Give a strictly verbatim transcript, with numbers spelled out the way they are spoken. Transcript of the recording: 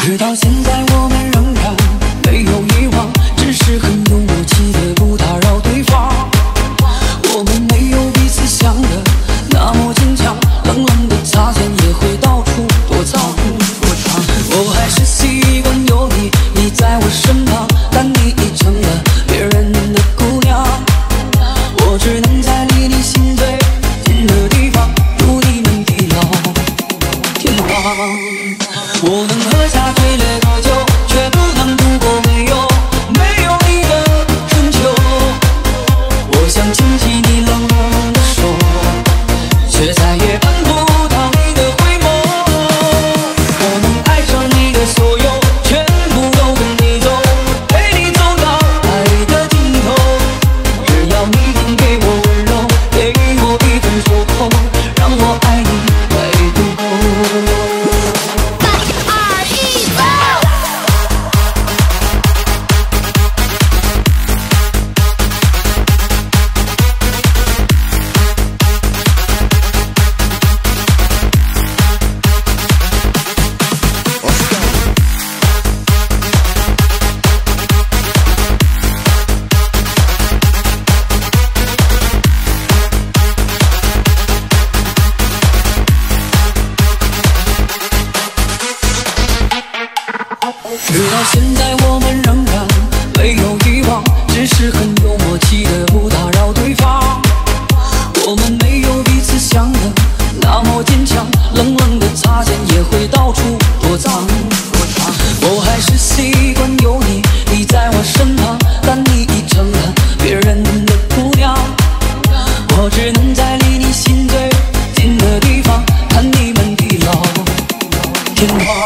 直到现在我们仍然没有遗忘，只是很有默契的不打扰对方。我们没有彼此想的那么坚强，冷冷的擦肩也会到处躲藏。我还是习惯有你，你在我身旁，但你已成了别人的姑娘。我只能在离你心最近的地方，祝你们地老天荒。我能喝下最烈的酒，却不能度过没有没有你的春秋。我想牵起你冷冷的手，却再也看不到你的回眸。我能爱上你的所有，全部都跟你走，陪你走到爱的尽头。只要你能给我温柔，给我一份守候，让我爱你爱不够。直到现在我们仍然没有遗忘，只是很有默契的不打扰对方。我们没有彼此想的那么坚强，冷冷的擦肩也会到处躲藏。我还是习惯有你，你在我身旁，但你已成了别人的姑娘。我只能在离你心最近的地方，看你们地老天荒。